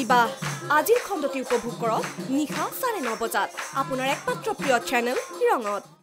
বাহ আজিৰ খণ্ডটি উপভোগ কৰক নিশা 9:30 বজাত আপোনাৰ একমাত্ৰ প্ৰিয় চেনেল ৰঙত